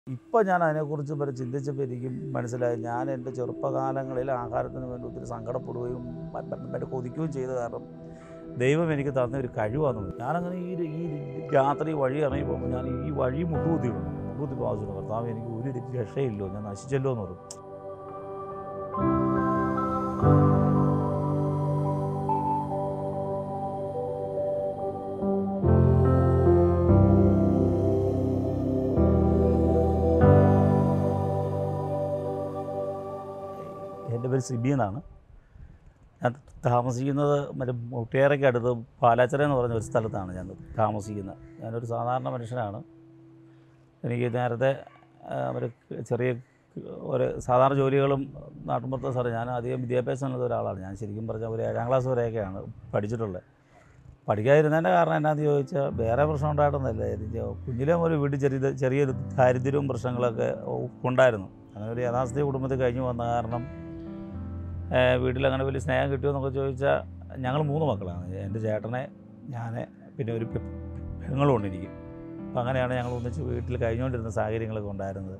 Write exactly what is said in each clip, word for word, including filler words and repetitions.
ഇപ്പോൾ ഞാൻ അതിനെക്കുറിച്ച് വരെ ചിന്തിച്ചപ്പോൾ എനിക്കും മനസ്സിലായി, ഞാൻ എൻ്റെ ചെറുപ്പകാലങ്ങളിൽ ആഹാരത്തിന് വേണ്ടി ഒത്തിരി സങ്കടപ്പെടുകയും മറ്റേ കൊതിക്കുകയും ചെയ്ത കാരണം ദൈവം എനിക്ക് തന്ന ഒരു കഴിവാണെന്ന്. ഞാനങ്ങനെ ഈ ഈ രാത്രി വഴി ഇറങ്ങി പോകുമ്പോൾ ഞാൻ ഈ വഴി മുട്ടുകുത്തി വിടും മുട്ടുകുത്തി ആവശ്യമുണ്ട്, കർത്താവ് എനിക്ക് ഒരു രക്ഷയില്ലോ, ഞാൻ നശിച്ചല്ലോ എന്ന് പറയും. എൻ്റെ പേര് സിബി എന്നാണ്. ഞാൻ താമസിക്കുന്നത് മറ്റേ മുട്ടിയേറയ്ക്ക് അടുത്ത് പാലാച്ചറ എന്ന് പറഞ്ഞ ഒരു സ്ഥലത്താണ് ഞാൻ താമസിക്കുന്നത്. ഞാനൊരു സാധാരണ മനുഷ്യനാണ്. എനിക്ക് നേരത്തെ ഒരു ചെറിയ ഒരു സാധാരണ ജോലികളും നാട്ടുമ്പുറത്തെ സാറ് ഞാൻ അധികം വിദ്യാഭ്യാസമുള്ള ഒരാളാണ്. ഞാൻ ശരിക്കും പറഞ്ഞാൽ ഒരു ഏഴാം ക്ലാസ് വരെയൊക്കെയാണ് പഠിച്ചിട്ടുള്ളത്. പഠിക്കാതിരുന്നതിൻ്റെ കാരണം എന്നാന്ന് ചോദിച്ചാൽ വേറെ പ്രശ്നം ഉണ്ടായിട്ടൊന്നുമല്ല. കുഞ്ഞിലെ ഒരു വീട്ടിൽ ചെറിയ ചെറിയൊരു ദാരിദ്ര്യവും പ്രശ്നങ്ങളൊക്കെ ഉണ്ടായിരുന്നു. അങ്ങനെ ഒരു യഥാസ്ഥിതി കുടുംബത്തിൽ കഴിഞ്ഞു വന്ന കാരണം വീട്ടിലങ്ങനെ വലിയ സ്നേഹം കിട്ടുമെന്നൊക്കെ ചോദിച്ചാൽ ഞങ്ങൾ മൂന്ന് മക്കളാണ്. എൻ്റെ ചേട്ടനെ, ഞാൻ, പിന്നെ ഒരു പെങ്ങളും ഉണ്ട് എനിക്ക്. അപ്പം അങ്ങനെയാണ് ഞങ്ങൾ ഒന്നിച്ച് വീട്ടിൽ കഴിഞ്ഞുകൊണ്ടിരുന്ന സാഹചര്യങ്ങളൊക്കെ ഉണ്ടായിരുന്നത്.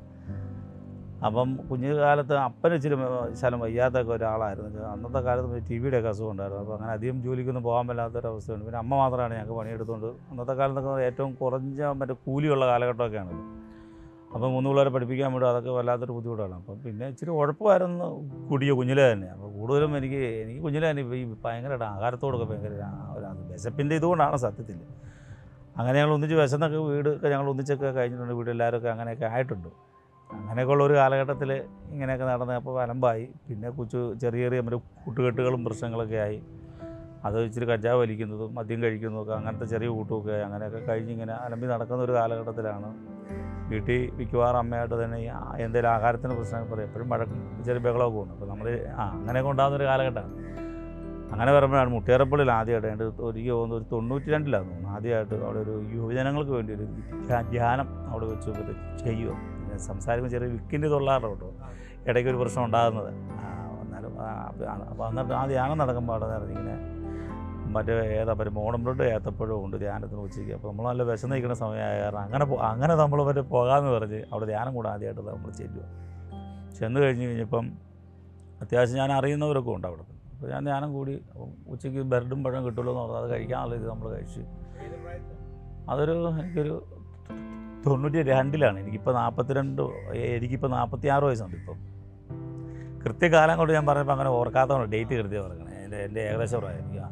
അപ്പം കുഞ്ഞുകാലത്ത് അപ്പന് ഇച്ചിരി ശലം വയ്യാത്തൊക്കെ ഒരാളായിരുന്നു. അന്നത്തെ കാലത്ത് ടി വിയുടെയൊക്കെ അസുഖം ഉണ്ടായിരുന്നു. അപ്പോൾ അങ്ങനെ അധികം ജോലിക്കൊന്നും പോകാൻ പറ്റാത്തൊരവസ്ഥയുണ്ട്. പിന്നെ അമ്മ മാത്രമാണ് ഞങ്ങൾക്ക് പണിയെടുത്തുകൊണ്ട്, അന്നത്തെ കാലത്തൊക്കെ ഏറ്റവും കുറഞ്ഞ മറ്റേ കൂലിയുള്ള കാലഘട്ടമൊക്കെയാണല്ലോ. അപ്പോൾ മൂന്ന് പിള്ളേരെ പഠിപ്പിക്കാൻ വേണ്ടി അതൊക്കെ വല്ലാത്തൊരു ബുദ്ധിമുട്ടാണ്. അപ്പം പിന്നെ ഇച്ചിരി ഉഴപ്പമായിരുന്നു കുടിയോ കുഞ്ഞിലെ തന്നെ. അപ്പോൾ കൂടുതലും എനിക്ക് എനിക്ക് കുഞ്ഞിലെ തന്നെ ഈ ഭയങ്കരമായിട്ട് ആഹാരത്തോടൊക്കെ ഭയങ്കര ഒരു വിശപ്പിൻ്റെ ഇതുകൊണ്ടാണ് സത്യത്തിൽ. അങ്ങനെ ഞങ്ങൾ ഒന്നിച്ച് വിശന്നൊക്കെ വീടൊക്കെ ഞങ്ങൾ ഒന്നിച്ചൊക്കെ കഴിഞ്ഞിട്ടുണ്ട്. വീട്ടിലെല്ലാവരൊക്കെ അങ്ങനെയൊക്കെ ആയിട്ടുണ്ട്. അങ്ങനെയൊക്കെ ഉള്ളൊരു കാലഘട്ടത്തിൽ ഇങ്ങനെയൊക്കെ നടന്ന് അപ്പോൾ അലമ്പായി. പിന്നെ കൊച്ചു ചെറിയ ചെറിയ മറ്റു കൂട്ടുകെട്ടുകളും പ്രശ്നങ്ങളൊക്കെ ആയി. അത് ഇച്ചിരി കഞ്ചാവ് വലിക്കുന്നതും മദ്യം കഴിക്കുന്നതൊക്കെ അങ്ങനത്തെ ചെറിയ കൂട്ടുമൊക്കെ ആയി. അങ്ങനെയൊക്കെ കഴിഞ്ഞിങ്ങനെ അലമ്പി നടക്കുന്ന ഒരു കാലഘട്ടത്തിലാണ് വീട്ടിൽ മിക്കവാറും അമ്മയായിട്ട് തന്നെ ഈ എന്തെങ്കിലും ആഹാരത്തിന് പ്രശ്നം പറയും, എപ്പോഴും വഴക്കും ചെറിയ ബഹളമൊക്കെ ഉണ്ട്. അപ്പോൾ നമ്മൾ ആ അങ്ങനെയൊക്കെ ഉണ്ടാകുന്നൊരു കാലഘട്ടമാണ്. അങ്ങനെ വരുമ്പോഴാണ് മുട്ടിയേറപ്പള്ളിയിൽ ആദ്യമായിട്ട് എൻ്റെ ഒരു തോന്നുന്നു ഒരു തൊണ്ണൂറ്റി രണ്ടിലാണ് തോന്നുന്നു ആദ്യമായിട്ട് അവിടെ ഒരു യുവജനങ്ങൾക്ക് വേണ്ടി ഒരു ധ്യാനം അവിടെ വെച്ച് ചെയ്യുമോ. സംസാരിക്കുമ്പോൾ ചെറിയ വിക്കിൻ്റെ തൊള്ളാറുണ്ട് കേട്ടോ, ഇടയ്ക്ക് ഒരു പ്രശ്നം ഉണ്ടാകുന്നത്. എന്നാലും അപ്പോൾ എന്നിട്ട് ആ ധ്യാനം നടക്കുമ്പോൾ അവിടെ ഇങ്ങനെ മറ്റേ ഏതാ മോണമ്പിലോട്ട് ഏത്തപ്പഴം ഉണ്ട് ധ്യാനത്തിന് ഉച്ചയ്ക്ക്. അപ്പോൾ നമ്മൾ നല്ല വിശന്ന് നിൽക്കുന്ന സമയമായ കാരണം അങ്ങനെ അങ്ങനെ നമ്മൾ മറ്റേ പോകാമെന്ന് പറഞ്ഞ് അവിടെ ധ്യാനം കൂടെ ആദ്യമായിട്ട് നമ്മൾ ചെല്ലുക. ചെന്ന് കഴിഞ്ഞ് കഴിഞ്ഞപ്പം അത്യാവശ്യം ഞാൻ അറിയുന്നവരൊക്കെ ഉണ്ട് അവിടെ. അപ്പോൾ ഞാൻ ധ്യാനം കൂടി ഉച്ചയ്ക്ക് ബ്രെഡും പഴം കിട്ടുമല്ലോ എന്ന് പറഞ്ഞാൽ അത് കഴിക്കാനുള്ള ഇത് നമ്മൾ കഴിച്ച്. അതൊരു എനിക്കൊരു തൊണ്ണൂറ്റി രണ്ടിലാണ്. എനിക്കിപ്പോൾ നാൽപ്പത്തിരണ്ട് എനിക്കിപ്പോൾ നാൽപ്പത്തി ആറ് വയസ്സുണ്ട്. ഇപ്പം കൃത്യകാലം കൊണ്ട് ഞാൻ പറഞ്ഞപ്പോൾ അങ്ങനെ ഓർക്കാത്തതുകൊണ്ട് ഡേറ്റ് കൃത്യം പറയണേ. എൻ്റെ എൻ്റെ ഏകദേശം പ്രായം.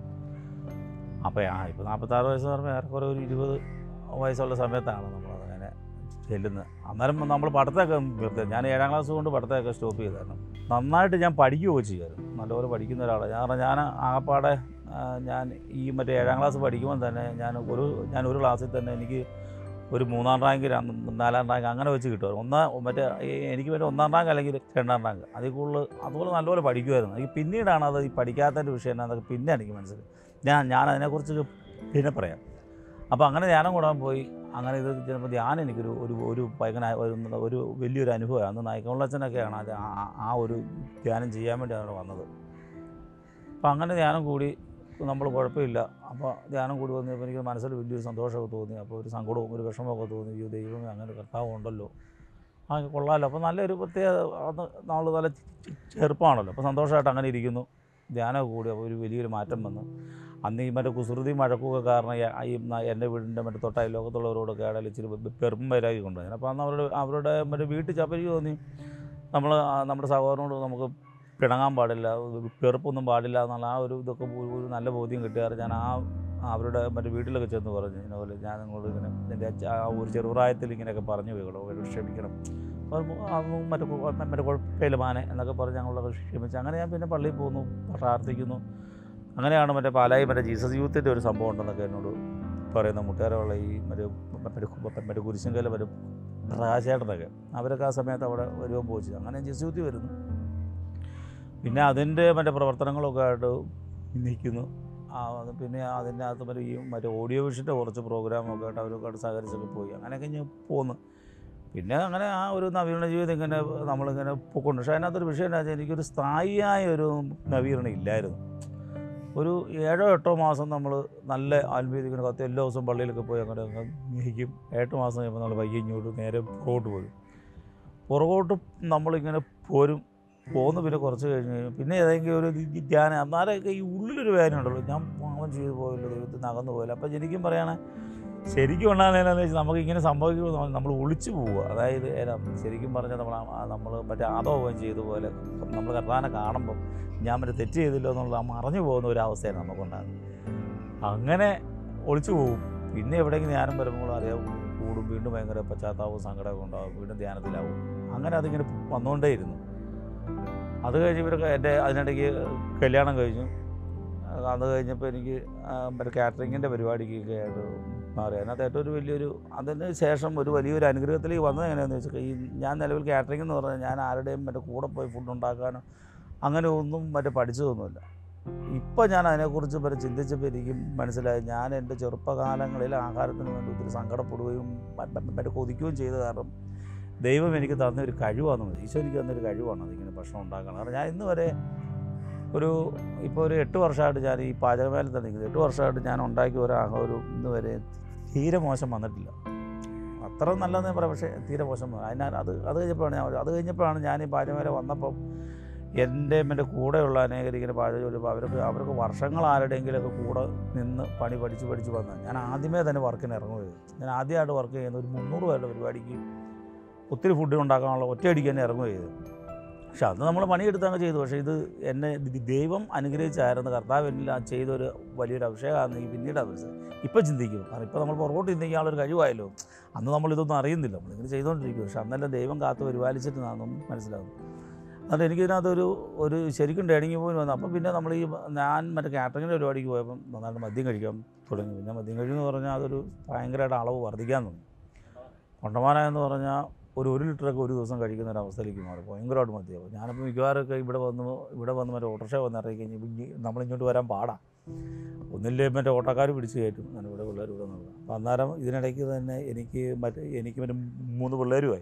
അപ്പോൾ ആ ഇപ്പോൾ നാൽപ്പത്താറ് വയസ്സ് പറയുമ്പോൾ ഏറെക്കുറെ ഒരു ഇരുപത് വയസ്സുള്ള സമയത്താണ് നമ്മളതങ്ങനെ ചെല്ലുന്നത്. അന്നേരം നമ്മൾ പഠിത്തമൊക്കെ നിർത്തി. ഞാൻ ഏഴാം ക്ലാസ് കൊണ്ട് പഠിത്തമൊക്കെ സ്റ്റോപ്പ് ചെയ്തായിരുന്നു. നന്നായിട്ട് ഞാൻ പഠിക്കുകയൊക്കെ ചെയ്യുമായിരുന്നു. നല്ലപോലെ പഠിക്കുന്ന ഒരാളാണ്. കാരണം ഞാൻ ആകപ്പാടെ ഞാൻ ഈ മറ്റേ ഏഴാം ക്ലാസ് പഠിക്കുമ്പോൾ തന്നെ ഞാൻ ഒരു ഞാൻ ഒരു ക്ലാസ്സിൽ തന്നെ എനിക്ക് ഒരു മൂന്നാം റാങ്ക് നാലാം റാങ്ക് അങ്ങനെ വെച്ച് കിട്ടുമായിരുന്നു. ഒന്നാ മറ്റേ എനിക്ക് വേണ്ടി ഒന്നാം റാങ്ക് അല്ലെങ്കിൽ രണ്ടാം റാങ്ക് അതിൽ കൂടുതൽ അതുപോലെ നല്ലപോലെ പഠിക്കുമായിരുന്നു. എനിക്ക് പിന്നീടാണ് അത് ഈ പഠിക്കാത്തതിൻ്റെ വിഷയം എന്നാന്നൊക്കെ പിന്നെ എനിക്ക് മനസ്സിലായി. ഞാൻ ഞാൻ അതിനെക്കുറിച്ച് പിന്നെ പറയാം. അപ്പോൾ അങ്ങനെ ധ്യാനം കൂടാൻ പോയി. അങ്ങനെ ഇത് ചിലപ്പോൾ ധ്യാനം എനിക്കൊരു ഒരു ഒരു ഭയങ്കര ഒരു വലിയൊരു അനുഭവമാണ്. അന്ന് നായിക്കമുള്ളച്ഛനൊക്കെയാണ് അത് ആ ഒരു ധ്യാനം ചെയ്യാൻ വേണ്ടി അവിടെ വന്നത്. അപ്പോൾ അങ്ങനെ ധ്യാനം കൂടി നമ്മൾ കുഴപ്പമില്ല. അപ്പോൾ ധ്യാനം കൂടി വന്നപ്പോൾ എനിക്ക് മനസ്സിൽ വലിയൊരു സന്തോഷമൊക്കെ തോന്നി. അപ്പോൾ ഒരു സങ്കടവും ഒരു വിഷമമൊക്കെ തോന്നി. ഈ ദൈവമേ അങ്ങനെ കർത്താവ് ഉണ്ടല്ലോ, ആ കൊള്ളാമല്ലോ. അപ്പോൾ നല്ലൊരു പ്രത്യേക അന്ന് നമ്മൾ നല്ല ചെറുപ്പമാണല്ലോ. അപ്പോൾ സന്തോഷമായിട്ട് അങ്ങനെ ഇരിക്കുന്നു. ധ്യാനമൊക്കെ കൂടി അപ്പോൾ ഒരു വലിയൊരു മാറ്റം വന്നു. അന്ന് ഈ മറ്റേ കുസൃതി മഴക്കൊക്കെ കാരണം ഈ എൻ്റെ വീടിൻ്റെ മറ്റേ തൊട്ട ലോകത്തുള്ളവരോടൊക്കെ ഇടയിൽ ഇച്ചിരി പെറും വരാക്കി കൊണ്ടുപോയി. അപ്പോൾ അന്ന് അവരുടെ അവരുടെ മറ്റേ വീട്ടിൽ ചപ്പരിക്ക് തോന്നി നമ്മൾ നമ്മുടെ സഹോദരനോട് നമുക്ക് പിണങ്ങാൻ പാടില്ല, പെറുപ്പൊന്നും പാടില്ല എന്നുള്ള ആ ഒരു ഇതൊക്കെ ഒരു നല്ല ബോധ്യം കിട്ടിയാറ് ഞാൻ ആ അവരുടെ മറ്റേ വീട്ടിലൊക്കെ ചെന്ന് പറഞ്ഞു, ഇതുപോലെ ഞാൻ നിങ്ങളോട് ഇങ്ങനെ എൻ്റെ ആ ഒരു ചെറുപ്രായത്തിൽ ഇങ്ങനെയൊക്കെ പറഞ്ഞു പോയിക്കോളൂ, ക്ഷമിക്കണം, അതൊന്നും മറ്റേ മറ്റേ കുഴപ്പമില്ല മാനെ എന്നൊക്കെ പറഞ്ഞ് ഞങ്ങളൊക്കെ ക്ഷമിച്ച്. അങ്ങനെ ഞാൻ പിന്നെ പള്ളിയിൽ പോകുന്നു, പ്രാർത്ഥിക്കുന്നു. അങ്ങനെയാണ് മറ്റേ പാലായി മറ്റേ ജീസസ് യൂത്തിൻ്റെ ഒരു സംഭവം ഉണ്ടെന്നൊക്കെ എന്നോട് പറയുന്ന മുട്ടേറുള്ള ഈ മറ്റേ മറ്റേ മറ്റേ കുരിശങ്കല മറ്റേ പ്രകാശേട്ടനൊക്കെ അവരൊക്കെ ആ സമയത്ത് അവിടെ വരുമ്പോൾ പോയി. അങ്ങനെ ജീസസ് യൂത്തി വരുന്നു. പിന്നെ അതിൻ്റെ മറ്റേ പ്രവർത്തനങ്ങളൊക്കെ ആയിട്ട് നിൽക്കുന്നു. പിന്നെ അതിൻ്റെ അകത്ത് മറ്റേ ഈ മറ്റേ ഓഡിയോ വിഷൻ്റെ കുറച്ച് പ്രോഗ്രാമൊക്കെ ആയിട്ട് അവരൊക്കെ ആയിട്ട് സഹകരിച്ചൊക്കെ പോയി. അങ്ങനെയൊക്കെ ഞാൻ പോന്നു. പിന്നെ അങ്ങനെ ആ ഒരു നവീകരണ ജീവിതം ഇങ്ങനെ നമ്മളിങ്ങനെ പോയിക്കൊണ്ട്. പക്ഷേ അതിനകത്തൊരു വിഷയം എന്താ വെച്ചാൽ എനിക്കൊരു സ്ഥായിയായ ഒരു നവീകരണം ഇല്ലായിരുന്നു. ഒരു ഏഴോ എട്ടോ മാസം നമ്മൾ നല്ല ആത്മീയതയ്ക്ക് കത്ത് എല്ലാ ദിവസവും പള്ളിയിലൊക്കെ പോയി അങ്ങനെ നയിക്കും. എട്ട് മാസം കഴിയുമ്പോൾ നമ്മൾ വൈകി ഇങ്ങോട്ട് നേരെ പുറകോട്ട് പോയി. പുറകോട്ട് നമ്മളിങ്ങനെ പോരും. പോന്ന് പിന്നെ കുറച്ച് കഴിഞ്ഞ് കഴിഞ്ഞാൽ പിന്നെ ഏതെങ്കിലും ഒരു ധ്യാനം എന്നാലൊക്കെ ഈ ഉള്ളിലൊരു വേദന ഉണ്ടല്ലോ, ഞാൻ പാവം ചെയ്തു പോയല്ലോ, ദൈവത്തിൽ അകന്നു പോയല്ലോ. അപ്പോൾ ശരിക്കും പറയുകയാണെങ്കിൽ ശരിക്കും ഉണ്ടാകുന്നതെന്നു വെച്ചാൽ നമുക്കിങ്ങനെ സംഭവിക്കുമ്പോൾ നമ്മൾ ഒളിച്ചു പോവുക. അതായത് ഏതാ ശരിക്കും പറഞ്ഞാൽ നമ്മൾ നമ്മൾ മറ്റേ ആദോപം ചെയ്ത പോലെ നമ്മൾ കർത്താവിനെ കാണുമ്പം ഞാൻ മറ്റേ തെറ്റ് ചെയ്തില്ലോ എന്നുള്ള മറഞ്ഞു പോകുന്ന ഒരു അവസ്ഥയാണ് നമുക്കുണ്ടാകുന്നത്. അങ്ങനെ ഒളിച്ചു പോകും. പിന്നെ എവിടെയെങ്കിലും ധ്യാനം വരുമ്പോൾ അറിയാം കൂടും, വീണ്ടും ഭയങ്കര പശ്ചാത്താപവും സങ്കടമൊക്കെ ഉണ്ടാകും, വീണ്ടും ധ്യാനത്തിലാവും. അങ്ങനെ അതിങ്ങനെ വന്നുകൊണ്ടേയിരുന്നു. അത് കഴിഞ്ഞ് ഇവരൊക്കെ എൻ്റെ അതിനിടയ്ക്ക് കല്യാണം കഴിഞ്ഞു. അത് കഴിഞ്ഞപ്പോൾ എനിക്ക് മറ്റേ കാറ്ററിങ്ങിൻ്റെ പരിപാടിക്കൊക്കെ ആയിട്ട് മാറി. അതിനകത്ത് ഏറ്റവും ഒരു വലിയൊരു അതിന് ശേഷം ഒരു വലിയൊരു അനുഗ്രഹത്തിലേക്ക് വന്നത് എങ്ങനെയാണെന്ന് വെച്ചാൽ, ഈ ഞാൻ നിലവിൽ കാറ്ററിംഗ് എന്ന് പറഞ്ഞാൽ ഞാൻ ആരുടെയും മറ്റേ കൂടെ പോയി ഫുഡ് ഉണ്ടാക്കാനോ അങ്ങനെ ഒന്നും മറ്റേ പഠിച്ചതൊന്നുമില്ല. ഇപ്പം ഞാൻ അതിനെക്കുറിച്ച് മറ്റേ ചിന്തിച്ചപ്പോൾ എനിക്ക് മനസ്സിലായി, ഞാൻ എൻ്റെ ചെറുപ്പകാലങ്ങളിൽ ആഹാരത്തിന് വേണ്ടി ഒത്തിരി സങ്കടപ്പെടുകയും മറ്റേ കൊതിക്കുകയും ചെയ്ത കാരണം ദൈവം എനിക്ക് തന്നൊരു കഴിവാണെന്ന് മതി. ഈശോ എനിക്ക് തന്നൊരു കഴിവാണ് അതിങ്ങനെ ഭക്ഷണം ഉണ്ടാക്കണം. കാരണം ഞാൻ ഇന്ന് വരെ ഒരു ഇപ്പോൾ ഒരു എട്ട് വർഷമായിട്ട് ഞാൻ ഈ പാചകമേലെ തന്നെ നിൽക്കുന്നത്. എട്ട് വർഷമായിട്ട് ഞാൻ ഉണ്ടാക്കിയ ഒരു ആഹാരം ഇന്ന് വരെ തീരെ മോശം വന്നിട്ടില്ല. അത്ര നല്ലതെന്ന് പറയാം, പക്ഷേ തീരെ മോശം. അതിനാൽ അത് അത് കഴിഞ്ഞപ്പോഴാണ് ഞാൻ അത് കഴിഞ്ഞപ്പോഴാണ് ഞാൻ ഈ പാചകമേലെ വന്നപ്പം എൻ്റെ എൻ്റെ കൂടെയുള്ള അനേകർ ഇങ്ങനെ പാചകം ചെയ്യുമ്പോൾ അവർക്ക് അവർക്ക് വർഷങ്ങൾ ആരുടെയെങ്കിലുമൊക്കെ കൂടെ നിന്ന് പണി പഠിച്ച് പഠിച്ച് വന്നത്. ഞാൻ ആദ്യമേ തന്നെ വർക്കിന് ഇറങ്ങുകയും ഞാൻ ആദ്യമായിട്ട് വർക്ക് ചെയ്യുന്ന ഒരു മുന്നൂറ് പേരുടെ പരിപാടിക്ക് ഒത്തിരി ഫുഡ് ഉണ്ടാക്കാനുള്ള ഒറ്റയടിക്ക് തന്നെ ഇറങ്ങുകയും ചെയ്തു. പക്ഷെ അന്ന് നമ്മൾ പണിയെടുത്തങ്ങ് ചെയ്തു. പക്ഷേ ഇത് എന്നെ ദൈവം അനുഗ്രഹിച്ചായിരുന്നു, കർത്താവ് എന്നിൽ ചെയ്തൊരു വലിയൊരു അഭിഷേകമാണെന്ന് ഈ പിന്നീട് അത് ഇപ്പം ചിന്തിക്കും. കാരണം ഇപ്പോൾ നമ്മൾ പുറകോട്ട് ചിന്തിക്കാനുള്ളൊരു കഴിവായല്ലോ. അന്ന് നമ്മളിതൊന്നും അറിയുന്നില്ല, നമ്മളിങ്ങനെ ചെയ്തുകൊണ്ടിരിക്കും. പക്ഷെ അന്നെല്ലാം ദൈവം കാത്ത് പരിപാലിച്ചിട്ട് നാന്നും മനസ്സിലാകും. അതുകൊണ്ട് എനിക്കിതിനകത്തൊരു ഒരു ശരിക്കും ട്രെയിനിങ് പോയി വന്നു. അപ്പം പിന്നെ നമ്മൾ ഈ ഞാൻ മറ്റേ കാറ്ററിങ്ങിൻ്റെ പരിപാടിക്ക് പോയപ്പം നന്നായിട്ട് മദ്യം കഴിക്കാൻ തുടങ്ങി. പിന്നെ മദ്യം കഴിയെന്ന് പറഞ്ഞാൽ അതൊരു ഭയങ്കരമായിട്ട് അളവ് വർദ്ധിക്കാൻ തുടങ്ങി. കൊണ്ടമാനെന്ന് പറഞ്ഞാൽ ഒരു ഒരു ലിറ്ററൊക്കെ ഒരു ദിവസം കഴിക്കുന്ന ഒരു അവസ്ഥയിലേക്ക് മാറി, ഭയങ്കരമായിട്ട് മദ്യമാവും. ഞാനിപ്പോൾ മിക്കവാറൊക്കെ ഇവിടെ വന്ന് ഇവിടെ വന്ന് മറ്റേ ഓട്ടോറിക്ഷ വന്ന് ഇറങ്ങി കഴിഞ്ഞാൽ നമ്മളിങ്ങോട്ട് വരാൻ പാടാം. ഒന്നില്ലേ മറ്റേ ഓട്ടോക്കാർ പിടിച്ച് കയറ്റും, ഞാൻ ഇവിടെ പിള്ളേർ ഇവിടെ നിന്നത്. അപ്പോൾ അന്നേരം ഇതിനിടയ്ക്ക് തന്നെ എനിക്ക് മറ്റേ എനിക്ക് മറ്റേ മൂന്ന് പിള്ളേരുമായി.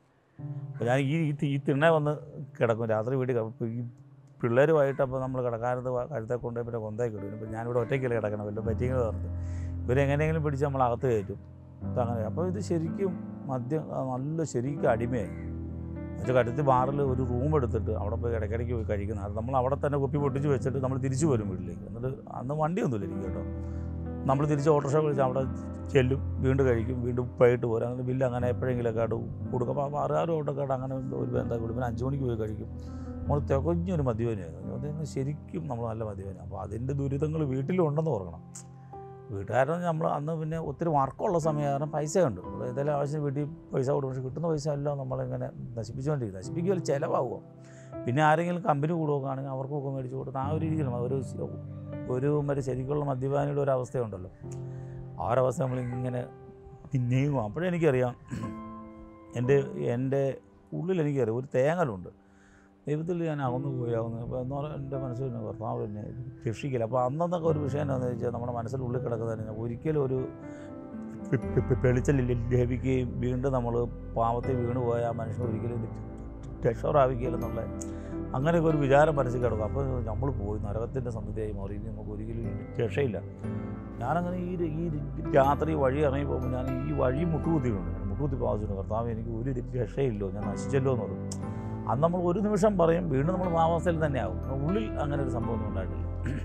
അപ്പോൾ ഞാൻ ഈ ഈ തിണ്ണ വന്ന് കിടക്കും രാത്രി വീട്ടിൽ. ഇപ്പോൾ ഈ പിള്ളേരുമായിട്ട് അപ്പോൾ നമ്മൾ കിടക്കാനത്ത് കഴുത്തെ കൊണ്ട് പിന്നെ കൊന്തയൊക്കെ ഇടും. ഇപ്പോൾ ഞാനിവിടെ ഒറ്റയ്ക്കല്ലേ കിടക്കണം, വല്ല പറ്റിയെങ്കിലും പറഞ്ഞിട്ട് ഇവരെങ്ങനെയെങ്കിലും പിടിച്ച് നമ്മൾ അകത്ത് കയറ്റും. അപ്പോൾ അങ്ങനെ അപ്പോൾ ഇത് ശരിക്കും മദ്യം നല്ല ശരിക്കും അടിമയായി. എന്നുവെച്ചാൽ കടുത്ത് ബാറിൽ ഒരു റൂം എടുത്തിട്ട് അവിടെ പോയി ഇടയ്ക്കിടയ്ക്ക് പോയി കഴിക്കുന്നത്. അത് നമ്മൾ അവിടെ തന്നെ കുപ്പി പൊട്ടിച്ച് വെച്ചിട്ട് നമ്മൾ തിരിച്ചു വരും വീട്ടിലേക്ക്. എന്നിട്ട് അന്ന് വണ്ടിയൊന്നുമില്ല എനിക്ക് കേട്ടോ. നമ്മൾ തിരിച്ച് ഓട്ടോറിക്ഷ വിളിച്ച് അവിടെ ചെല്ലും, വീണ്ടും കഴിക്കും, വീണ്ടും പോയിട്ട് പോരും. അങ്ങനെ ബില്ല് അങ്ങനെ എപ്പോഴെങ്കിലൊക്കെ ആയിട്ട് കൊടുക്കും. അപ്പോൾ ആറ് ഓട്ടൊക്കെ ആയിട്ട് അങ്ങനെ ഒരു ബന്ധം കൊടുക്കും. പിന്നെ അഞ്ച് മണിക്ക് പോയി കഴിക്കും. നമ്മൾ തികഞ്ഞൊരു മദ്യപാനിയായിരുന്നു. അതൊന്ന് ശരിക്കും നമ്മൾ നല്ല മദ്യപാനി. അപ്പോൾ അതിൻ്റെ ദുരിതങ്ങൾ വീട്ടിലും ഉണ്ടെന്ന് ഓർക്കണം. വീട്ടുകാരൻ നമ്മൾ അന്ന് പിന്നെ ഒത്തിരി വർക്കുള്ള സമയം കാരണം പൈസ ഉണ്ട്, ഏതെങ്കിലും ആവശ്യം വീട്ടിൽ പൈസ കൊടുക്കും. പക്ഷേ കിട്ടുന്ന പൈസ എല്ലാം നമ്മളിങ്ങനെ നശിപ്പിച്ചുകൊണ്ടിരിക്കും. നശിപ്പിക്കുക ചിലവാകുക. പിന്നെ ആരെങ്കിലും കമ്പനി കൂടുകയാണെങ്കിൽ അവർക്കൊക്കെ മേടിച്ച് കൊടുത്ത് ആ ഒരു രീതിയിലും ഒരു ഒരു മറ്റേ ശരിക്കുള്ള മദ്യപാനിയുടെ ഒരു അവസ്ഥയുണ്ടല്ലോ, ആ ഒരവസ്ഥ നമ്മളിങ്ങനെ നീങ്ങും. അപ്പോഴേ എനിക്കറിയാം എൻ്റെ എൻ്റെ ഉള്ളിൽ എനിക്കറിയാം ഒരു തേങ്ങലുണ്ട്. ദൈവത്തിൽ ഞാൻ അകന്നു പോയി ആകുന്നു. അപ്പോൾ എന്ന് പറഞ്ഞാൽ എൻ്റെ മനസ്സിൽ കർത്താവ് എന്നെ രക്ഷിക്കില്ല. അപ്പോൾ അന്നൊക്കെ ഒരു വിഷയം എന്താണെന്ന് വെച്ചാൽ നമ്മുടെ മനസ്സിൽ ഉള്ളിൽ കിടക്കുന്നതിന് ഒരിക്കലും ഒരു വെളിച്ചം ലഭിക്കുകയും വീണ്ടും നമ്മൾ പാവത്തിൽ വീണ് പോയ ആ മനുഷ്യൻ ഒരിക്കലും രക്ഷപ്രാപിക്കുകയില്ലെന്നുള്ള അങ്ങനെയൊക്കെ ഒരു വിചാരം മനസ്സിൽ കിടക്കും. അപ്പോൾ നമ്മൾ പോയി നരകത്തിൻ്റെ സന്ധിയായി മാറി, ഇനി നമുക്ക് ഒരിക്കലും രക്ഷയില്ല. ഞാനങ്ങനെ ഈ ഈ രാത്രി വഴി ഇറങ്ങി പോകുമ്പോൾ ഞാൻ ഈ വഴി മുട്ടുകുത്തിയിട്ടുണ്ട്. മുട്ടുകുത്തി പാവച്ചിട്ടുണ്ട്, കർത്താവ് എനിക്ക് ഒരു രക്ഷയില്ലോ, ഞാൻ നശിച്ചല്ലോ എന്ന് പറയും. അന്ന് നമ്മൾ ഒരു നിമിഷം പറയും, വീണ്ടും നമ്മൾ ഭാവാവസ്ഥയിൽ തന്നെ ആകും. ഉള്ളിൽ അങ്ങനെ ഒരു സംഭവമൊന്നും ഉണ്ടായിട്ടില്ല.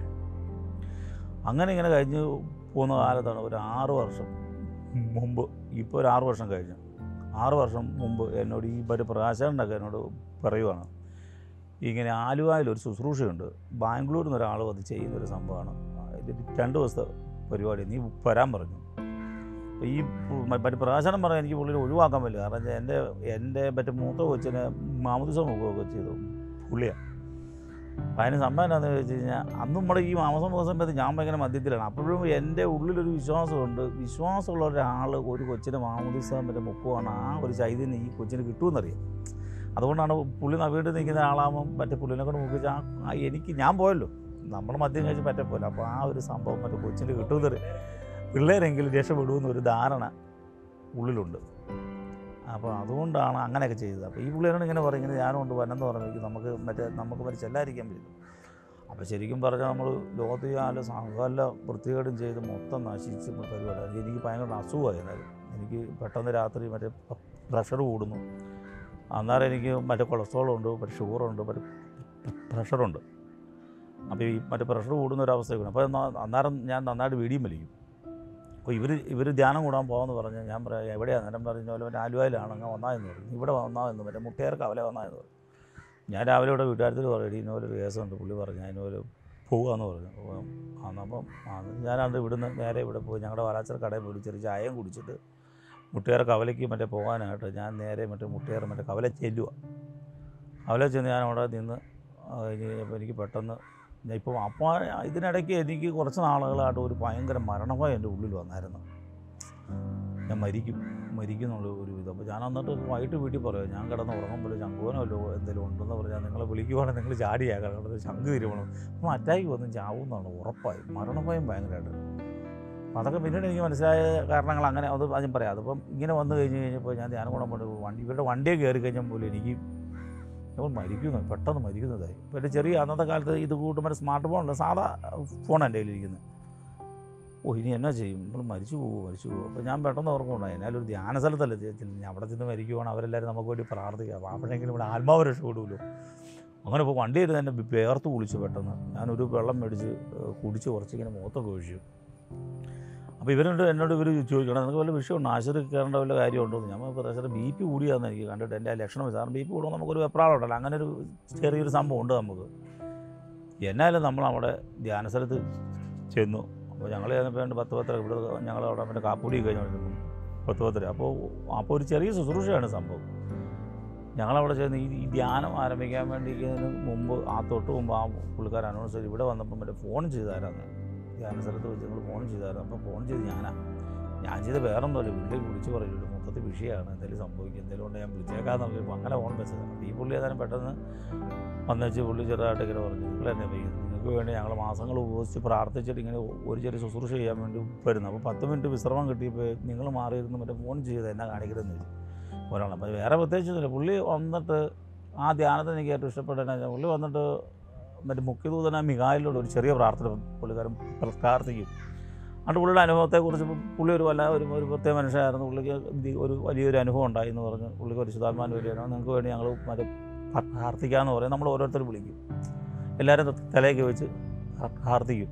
അങ്ങനെ ഇങ്ങനെ കഴിഞ്ഞ് പോകുന്ന കാലത്താണ് ഒരു ആറ് വർഷം മുമ്പ്, ഇപ്പോൾ ഒരു ആറ് വർഷം കഴിഞ്ഞു, ആറ് വർഷം മുമ്പ് എന്നോട് ഈ ഒരു പ്രകാശനൊക്കെ എന്നോട് പറയുവാണ്, ഇങ്ങനെ ആലുവയിൽ ഒരു ശുശ്രൂഷയുണ്ട്, ബാംഗ്ലൂരിൽ നിന്ന് ഒരാൾ അത് ചെയ്യുന്നൊരു സംഭവമാണ്, രണ്ട് ദിവസത്തെ പരിപാടി, നീ വരാൻ പറഞ്ഞു. അപ്പോൾ ഈ മറ്റേ പ്രകാശനം പറയാൻ എനിക്ക് പുള്ളിനെ ഒഴിവാക്കാൻ പറ്റില്ല. കാരണം എൻ്റെ എൻ്റെ മറ്റേ മൂത്ത കൊച്ചിനെ മാമോദിസ മുഖമൊക്കെ ചെയ്തു പുള്ളിയാണ്. അപ്പോൾ അതിന് സംഭവം എന്താണെന്ന് വെച്ച് കഴിഞ്ഞാൽ അന്ന് നമ്മുടെ ഈ മാമോദിസ മുഖ സമയത്ത് ഞാൻ ഭയങ്കര മദ്യത്തിലാണ്. അപ്പോഴും എൻ്റെ ഉള്ളിലൊരു വിശ്വാസമുണ്ട്, വിശ്വാസമുള്ള ഒരാൾ ഒരു കൊച്ചിനെ മാമോദിസ മറ്റേ മുക്കുവാണ്, ആ ഒരു ചൈതന്യം ഈ കൊച്ചിന് കിട്ടുമെന്നറിയാം. അതുകൊണ്ടാണ് പുള്ളി വീട്ടിൽ നിൽക്കുന്ന ആളാകുമ്പം മറ്റേ പുള്ളിനെ കൊണ്ട് മുക്കിച്ച് ആ എനിക്ക് ഞാൻ പോയല്ലോ, നമ്മൾ മദ്യം കഴിച്ച് പറ്റപ്പോലെ, അപ്പോൾ ആ ഒരു സംഭവം മറ്റേ കൊച്ചിന് കിട്ടുമെന്നറിയാം, പിള്ളേരെങ്കിലും രക്ഷപ്പെടുമെന്നൊരു ധാരണ ഉള്ളിലുണ്ട്. അപ്പോൾ അതുകൊണ്ടാണ് അങ്ങനെയൊക്കെ ചെയ്തത്. അപ്പോൾ ഈ പുള്ളിയോട് ഇങ്ങനെ പറയും, ഇങ്ങനെ ഞാനും കൊണ്ട് വന്നെന്ന് പറഞ്ഞെങ്കിൽ നമുക്ക് മറ്റേ നമുക്ക് മറ്റേ ചെല്ലാതിരിക്കാൻ പറ്റും. അപ്പോൾ ശരിക്കും പറഞ്ഞാൽ നമ്മൾ ലോകത്തിയാൽ സകല വൃത്തികേടും ചെയ്ത് മൊത്തം നശിച്ച് പരിപാടി. എനിക്ക് ഭയങ്കര അസുഖമായിരുന്നു. എനിക്ക് പെട്ടെന്ന് രാത്രി മറ്റേ പ്രഷർ കൂടുന്നു, അന്നേരം എനിക്ക് മറ്റേ കൊളസ്ട്രോളുണ്ട്, മറ്റേ ഷുഗറുണ്ട്, മറ്റേ പ്രഷറുണ്ട്. അപ്പോൾ ഈ മറ്റേ പ്രഷർ കൂടുന്ന ഒരു അവസ്ഥയൊക്കെ. അപ്പോൾ അന്നേരം ഞാൻ നന്നായിട്ട് വീടിയും വലിക്കും. അപ്പോൾ ഇവർ ഇവർ ധ്യാനം കൂടാൻ പോകാമെന്ന് പറഞ്ഞ് ഞാൻ പറയാം എവിടെയാണ് നേരം പറഞ്ഞ പോലെ മറ്റേ ആലുവയിലാണ് അങ്ങ് വന്നായെന്ന് പറഞ്ഞു. ഇവിടെ വന്നാമെന്ന് മറ്റേ മുട്ടേർക്ക് അവലെ വന്നായെന്ന് പറഞ്ഞു. ഞാൻ രാവിലെ ഇവിടെ വീട്ടുകാരത്തിൽ പറയും ഇന്നപോലെ ഒരു കേസുണ്ട്, പുള്ളി പറഞ്ഞു അതിനൊരു പോകാമെന്ന് പറഞ്ഞു. അപ്പം ഞാനാണ്ട് ഇവിടുന്ന് നേരെ ഇവിടെ പോയി ഞങ്ങളുടെ വാലാച്ചർ കടയിൽ പോയി ചെറിയ ചായയും കുടിച്ചിട്ട് മുട്ടേറെ കവലയ്ക്ക് മറ്റേ പോകാനായിട്ട് ഞാൻ നേരെ മറ്റേ മുട്ടേറെ മറ്റേ കവല ചെല്ലുക. കവല ചെന്ന് ഞാൻ അവിടെ നിന്ന് കഴിഞ്ഞപ്പോൾ എനിക്ക് പെട്ടെന്ന് ഞാൻ ഇപ്പോൾ അപ്പോൾ ഇതിനിടയ്ക്ക് എനിക്ക് കുറച്ച് നാളുകളായിട്ട് ഒരു ഭയങ്കര മരണഭയം എൻ്റെ ഉള്ളിൽ വന്നായിരുന്നു. ഞാൻ മരിക്കും മരിക്കും എന്നുള്ള ഒരു ഇത്. അപ്പോൾ ഞാൻ എന്നിട്ട് വൈകിട്ട് വീട്ടിൽ പറയാം ഞാൻ കിടന്ന് ഉറങ്ങുമ്പോൾ ശംഖുവനമല്ലോ എന്തെങ്കിലും ഉണ്ടെന്ന് പറഞ്ഞാൽ നിങ്ങളെ വിളിക്കുവാണെങ്കിൽ നിങ്ങൾ ചാടിയാക്കണം, അവിടെ ശംഖ് തിരുവണം. അപ്പോൾ അറ്റാക്ക് വന്ന് ചാവും എന്നാണ് ഉറപ്പായി. മരണഭയം ഭയങ്കരമായിട്ട്. അപ്പം അതൊക്കെ പിന്നീട് എനിക്ക് മനസ്സിലായ കാരണങ്ങൾ അങ്ങനെ അത് ആദ്യം പറയാം. അതിപ്പം ഇങ്ങനെ വന്നു കഴിഞ്ഞ് കഴിഞ്ഞപ്പോൾ ഞാൻ ധ്യാനം കൂടെ കൊണ്ട് വണ്ടി ഇവരുടെ വണ്ടിയെ കയറി കഴിഞ്ഞാൽ പോലും എനിക്ക് നമ്മൾ മരിക്കുന്നു, പെട്ടെന്ന് മരിക്കുന്നതായി. ഇപ്പോൾ എൻ്റെ ചെറിയ അന്നത്തെ കാലത്ത് ഇത് കൂട്ടുമ്പോൾ സ്മാർട്ട് ഫോണല്ല, സാധാ ഫോണാണ് എൻ്റെ കയ്യിലിരിക്കുന്നത്. ഓ ഇനി എന്നാ ചെയ്യും, നമ്മൾ മരിച്ചു പോകുമോ മരിച്ചു പോകുമോ. അപ്പോൾ ഞാൻ പെട്ടെന്ന് ഓർക്കുന്നുണ്ടായി എന്നാലും ഒരു ധ്യാന സ്ഥലത്തല്ലേ ഞാൻ അവിടെ ചെന്ന് മരിക്കുവാണ്, അവരെല്ലാവരും നമുക്ക് വേണ്ടി പ്രാർത്ഥിക്കാം, അപ്പോഴെങ്കിലും ഇവിടെ ആത്മാവ് രക്ഷപ്പെടുമല്ലോ. അങ്ങനെ ഇപ്പോൾ വണ്ടി ഇരുന്ന് എന്നെ പേർത്ത് കുളിച്ചു. പെട്ടെന്ന് ഞാനൊരു വെള്ളം മേടിച്ച് കുടിച്ച് കുറച്ചിങ്ങനെ മുഖത്തൊക്കെ ഒഴിച്ചു. അപ്പോൾ ഇവരുണ്ട് എന്നോട് ഇവർ ചോദിക്കണം നിങ്ങൾക്ക് വല്ല വിഷയമുണ്ട്, ആശുപത്രി കയറേണ്ട വല്ല കാര്യമുണ്ടോ എന്ന്. ഞാൻ പ്രഷർ ബി പി കൂടിയാണെന്ന് എനിക്ക് കണ്ടിട്ട് എൻ്റെ ആ ലക്ഷണം വെച്ചാൽ ബി പി കൂടുമ്പോൾ നമുക്കൊരു വെപ്രാളമുണ്ടല്ലോ, അങ്ങനെ ഒരു ചെറിയൊരു സംഭവം ഉണ്ട് നമുക്ക്. എന്നാലും നമ്മളവിടെ ധ്യാന സ്ഥലത്ത് ചെന്നു. അപ്പോൾ ഞങ്ങൾ ചെന്നപ്പോൾ പത്ത് പത്തര ഇവിടെ ഞങ്ങളവിടെ മറ്റേ കാപ്പൂടി കഴിഞ്ഞ് നോക്കുന്നു പത്ത് പത്തര. അപ്പോൾ അപ്പോൾ ഒരു ചെറിയ ശുശ്രൂഷയാണ് സംഭവം. ഞങ്ങളവിടെ ചെന്ന് ഈ ഈ ധ്യാനം ആരംഭിക്കാൻ വേണ്ടിയിരിക്കുന്നതിന് മുമ്പ് ആ തൊട്ട് മുമ്പ് ആ പുള്ളിക്കാരൻ അനൗൺസ് ചെയ്ത് ഇവിടെ വന്നപ്പോൾ മറ്റേ ഫോൺ ചെയ്താരാന്ന് ധ്യാന സ്ഥലത്ത് വെച്ച് നിങ്ങൾ ഫോൺ ചെയ്തായിരുന്നു. അപ്പോൾ ഫോൺ ചെയ്ത് ഞാനാ ഞാൻ ചെയ്ത് വേറെ ഒന്നുമല്ല, വീട്ടിൽ വിളിച്ച് പറയുള്ളൂ മൊത്തത്തിൽ വിഷയമാണ്, എന്തെങ്കിലും സംഭവിക്കും എന്തെങ്കിലും കൊണ്ട് ഞാൻ വിളിച്ചേക്കാന്ന് പറഞ്ഞപ്പോൾ അങ്ങനെ ഫോൺ വെച്ചത്. അപ്പോൾ ഈ പുള്ളി ഏതായാലും പെട്ടെന്ന് വന്നുവെച്ച് പുള്ളി ചെറുതായിട്ട് ഇങ്ങനെ പറഞ്ഞു നിങ്ങൾ എന്നെ വയ്ക്കുന്നു, നിങ്ങൾക്ക് വേണ്ടി ഞങ്ങൾ മാസങ്ങൾ ഉപയോഗിച്ച് പ്രാർത്ഥിച്ചിട്ട് ഇങ്ങനെ ഒരു ചെറിയ ശുശ്രൂഷ ചെയ്യാൻ വേണ്ടി വരുന്നു. അപ്പോൾ പത്ത് മിനിറ്റ് വിശ്രമം കിട്ടിയപ്പോൾ നിങ്ങൾ മാറിയിരുന്നു മറ്റേ ഫോൺ ചെയ്ത് എന്നെ കാണിക്കരുതെന്ന് ചോദിച്ചു ഒരാൾ. അപ്പോൾ വേറെ പ്രത്യേകിച്ചൊന്നുമില്ല. പുള്ളി വന്നിട്ട് ആ ധ്യാനത്തിന് എനിക്ക് ഏറ്റവും ഇഷ്ടപ്പെട്ടതെന്ന് പുള്ളി വന്നിട്ട് മറ്റേ മുഖ്യദൂതന മികായിലൂടെ ഒരു ചെറിയ പ്രാർത്ഥന പുള്ളിക്കാരൻ പ്രാർത്ഥിക്കും. അതുകൊണ്ട് പുള്ളിയുടെ അനുഭവത്തെക്കുറിച്ച് പുള്ളി ഒരു വല്ല ഒരു ഒരു പ്രത്യേക മനുഷ്യനായിരുന്നു. പുള്ളിക്ക് ഒരു വലിയൊരു അനുഭവം ഉണ്ടായി എന്ന് പറഞ്ഞ് പുള്ളിക്ക് ഒരു ശുദ്ധാത്മാവിൻ്റെ വലിയ അനുഭവം നിങ്ങൾക്ക് വേണ്ടി ഞങ്ങൾ മറ്റേ പ്രാർത്ഥിക്കാമെന്ന് പറയും. നമ്മൾ ഓരോരുത്തർ വിളിക്കും, എല്ലാവരും തലയൊക്കെ വെച്ച് പ്രാർത്ഥിക്കും.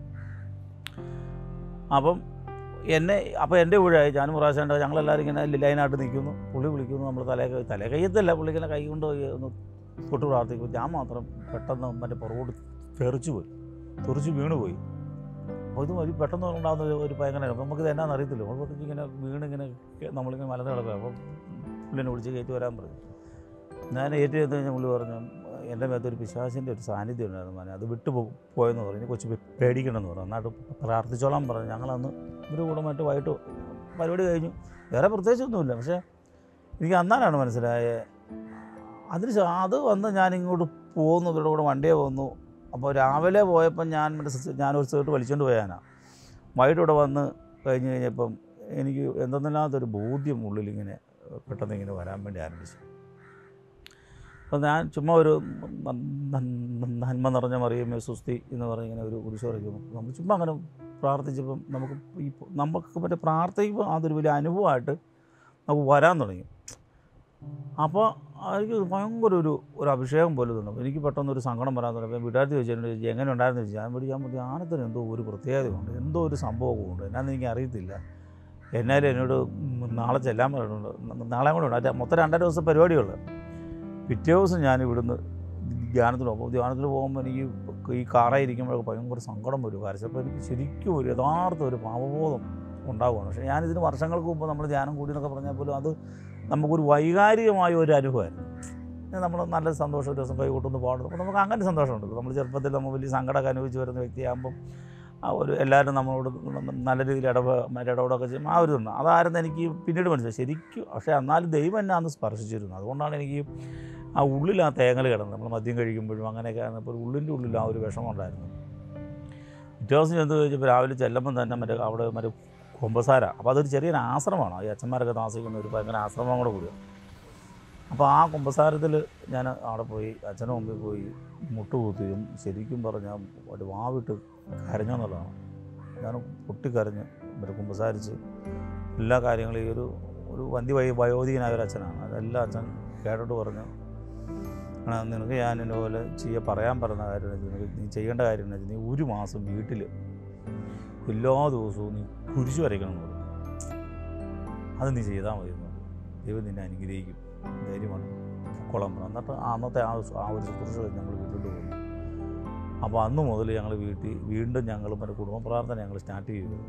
അപ്പം എന്നെ അപ്പോൾ എൻ്റെ വീഴായി ഞാനും പ്രാവശ്യം ഞങ്ങളെല്ലാവരും ഇങ്ങനെ ലൈനായിട്ട് നിൽക്കുന്നു. പുള്ളി വിളിക്കുന്നു, നമ്മൾ തലയൊക്കെ തല കയ്യത്തല്ല പുള്ളിക്കിങ്ങനെ കൈ കൊണ്ട് ഒന്ന് തൊട്ട് പ്രാർത്ഥിക്കും. ഞാൻ മാത്രം പെട്ടെന്ന് മറ്റേ പുറകോട്ട് തെറിച്ചു പോയി, തെറിച്ച് വീണ് പോയി. അപ്പോൾ ഇത് ഒരു പെട്ടെന്ന് ഉണ്ടാകുന്ന ഒരു ഭയങ്കര അപ്പം നമുക്കിത് എന്നാന്ന് അറിയത്തില്ല. നമ്മൾ പെട്ടെന്ന് ഇങ്ങനെ വീണിങ്ങനെ നമ്മളിങ്ങനെ മലന്ന് കിടക്കുക. അപ്പം പുള്ളിനെ വിളിച്ച് കയറ്റി വരാൻ പറഞ്ഞു. ഞാൻ ഏറ്റു ചെയ്ത് കഴിഞ്ഞാൽ പുള്ളി പറഞ്ഞു എൻ്റെ മേത്തൊരു പിശാചിൻ്റെ ഒരു സാന്നിധ്യം ഉണ്ടായിരുന്നു, പറഞ്ഞു അത് വിട്ടു പോയെന്ന് പറഞ്ഞു, കൊച്ചു പേടിക്കണമെന്ന് പറഞ്ഞു, നന്നായിട്ട് പ്രാർത്ഥിച്ചോളാൻ പറഞ്ഞു. ഞങ്ങളന്ന് ഒരു കൂടെ മറ്റു വൈകിട്ട് പരിപാടി കഴിഞ്ഞു. വേറെ പ്രത്യേകിച്ചൊന്നുമില്ല. പക്ഷേ എനിക്ക് അന്നാലാണ് മനസ്സിലായത് അതിന് അത് വന്ന് ഞാനിങ്ങോട്ട് പോകുന്നു, ഇവരുടെ കൂടെ വണ്ടിയെ പോകുന്നു. അപ്പോൾ രാവിലെ പോയപ്പം ഞാൻ മറ്റേ ഞാനൊരു സേർട്ട് വലിച്ചുകൊണ്ട് പോയാനാണ്. വൈകിട്ട് ഇവിടെ വന്ന് കഴിഞ്ഞ് കഴിഞ്ഞപ്പം എനിക്ക് എന്തെന്നില്ലാത്തൊരു ബോധ്യം ഉള്ളിലിങ്ങനെ പെട്ടെന്ന് ഇങ്ങനെ വരാൻ വേണ്ടി ആരംഭിച്ചു. അപ്പോൾ ഞാൻ ചുമ്മാ ഒരു നന്മ നിറഞ്ഞ മറിയമേ സുസ്തി എന്ന് പറഞ്ഞ് ഇങ്ങനെ ഒരു കുരിശ് വരയ്ക്കുമ്പോൾ നമ്മൾ ചുമ്മാ അങ്ങനെ പ്രാർത്ഥിച്ചപ്പം നമുക്ക് ഈ നമുക്ക് മറ്റേ പ്രാർത്ഥിക്കുമ്പോൾ അതൊരു വലിയ അനുഭവമായിട്ട് നമുക്ക് വരാൻ തുടങ്ങി. അപ്പോൾ എനിക്ക് ഭയങ്കര ഒരു ഒരു അഭിഷേകം പോലെ തോന്നും. എനിക്ക് പെട്ടെന്നൊരു സങ്കടം വരാൻ തുടങ്ങി. അപ്പോൾ വീട്ടുകാർ ചോദിച്ചിട്ടുണ്ട് എങ്ങനെ ഉണ്ടായിരുന്നു ചോദിച്ചു. ഞാൻ പഠിക്കാൻ പറ്റി ധ്യാനത്തിന് എന്തോ ഒരു പ്രത്യേകതയുണ്ട്, എന്തോ ഒരു സംഭവമുണ്ട്, എന്നാന്ന് എനിക്ക് അറിയത്തില്ല. എന്നാലും എന്നോട് നാളെ ചെല്ലാൻ പറഞ്ഞിട്ടുണ്ട്, നാളെ കൂടെ ഉണ്ട്. മൊത്തം രണ്ടര ദിവസം പരിപാടിയുള്ളത്. പിറ്റേ ദിവസം ഞാൻ ഇവിടുന്ന് ധ്യാനത്തിന് പോകും. ധ്യാനത്തിന് പോകുമ്പോൾ എനിക്ക് ഈ കാറായി ഇരിക്കുമ്പോഴൊക്കെ ഭയങ്കര സങ്കടം വരും. വരച്ചപ്പോൾ എനിക്ക് ശരിക്കും ഒരു യഥാർത്ഥ ഒരു പാപബോധം ഉണ്ടാവുകയാണ്. പക്ഷേ ഞാനിതിന് വർഷങ്ങൾക്ക് മുമ്പ് നമ്മൾ ധ്യാനം കൂടി എന്നൊക്കെ പറഞ്ഞാൽ പോലും അത് നമുക്കൊരു വൈകാരികമായ ഒരു അനുഭവമായിരുന്നു. നമ്മൾ നല്ല സന്തോഷം ഒരു ദിവസം കൈ കൂട്ടുന്നു പാടുന്നു. അപ്പോൾ നമുക്ക് അങ്ങനെ സന്തോഷമുണ്ട്. നമ്മൾ ചെറുപ്പത്തിൽ നമ്മൾ വലിയ സങ്കടമൊക്കെ അനുഭവിച്ച് വരുന്ന വ്യക്തിയാകുമ്പം ആ ഒരു എല്ലാവരും നമ്മളോട് നല്ല രീതിയിൽ ഇടപ ഇടപെടൊക്കെ ചെയ്യും. ആ ഒരു ഇതുണ്ട്. അതായിരുന്നു എനിക്ക് പിന്നീട് മനസ്സിലായി ശരിക്കും. പക്ഷേ എന്നാലും ദൈവം എന്നെ അന്ന് സ്പർശിച്ചിരുന്നു. അതുകൊണ്ടാണ് എനിക്ക് ആ ഉള്ളിൽ ആ തേങ്ങൽ കിടന്നത്. നമ്മൾ മദ്യം കഴിക്കുമ്പോഴും അങ്ങനെയൊക്കെ ആയിരുന്നപ്പോൾ ഉള്ളിൻ്റെ ഉള്ളിൽ ആ ഒരു വിഷമം ഉണ്ടായിരുന്നു. പിറ്റേ ദിവസം ചെന്ന് കഴിഞ്ഞപ്പോൾ രാവിലെ ചെല്ലുമ്പം തന്നെ മറ്റേ അവിടെ മറ്റേ കുമ്പസാര. അപ്പോൾ അതൊരു ചെറിയൊരു ആശ്രമമാണ്. ഈ അച്ഛന്മാരൊക്കെ താമസിക്കുന്ന ഒരു ഭയങ്കര ആശ്രമം കൂടെ കൂടുക. അപ്പോൾ ആ കുമ്പസാരത്തിൽ ഞാൻ അവിടെ പോയി അച്ഛൻ്റെ മുമ്പിൽ പോയി മുട്ടുകൂത്തുകയും ശരിക്കും പറഞ്ഞാൽ ഒരു വാവിട്ട് കരഞ്ഞെന്നുള്ളതാണ്. ഞാൻ പൊട്ടിക്കരഞ്ഞ് മറ്റേ കുമ്പസാരിച്ച് എല്ലാ കാര്യങ്ങളും ഈ ഒരു ഒരു വന്തി വൈ വയോധികനായ ഒരു അച്ഛനാണ്. അതെല്ലാം അച്ഛൻ കേട്ടോട്ട് പറഞ്ഞു, നിനക്ക് ഞാൻ എന്നെ പോലെ ചെയ്യുക പറയാൻ പറയുന്ന കാര്യം നിനക്ക് നീ ചെയ്യേണ്ട കാര്യം എന്ന് വെച്ചാൽ നീ ഒരു മാസം വീട്ടിൽ എല്ലാ ദിവസവും നീ കുരിശ് വരയ്ക്കണം എന്ന് പറഞ്ഞു. അത് നീ ചെയ്താൽ മതി എന്ന് പറഞ്ഞു. ദൈവം നിന്നെ അനുഗ്രഹിക്കും, ധൈര്യമാണ് കൊള്ളാൻ പറഞ്ഞു. എന്നിട്ട് അന്നത്തെ ആ ആ ഒരു ശുശ്രൂഷ ഞങ്ങൾ വീട്ടിലോട്ട് പോകുന്നു. അപ്പോൾ അന്ന് മുതൽ ഞങ്ങൾ വീട്ടിൽ വീണ്ടും ഞങ്ങൾ മറ്റേ കുടുംബ പ്രാർത്ഥന ഞങ്ങൾ സ്റ്റാർട്ട് ചെയ്തു.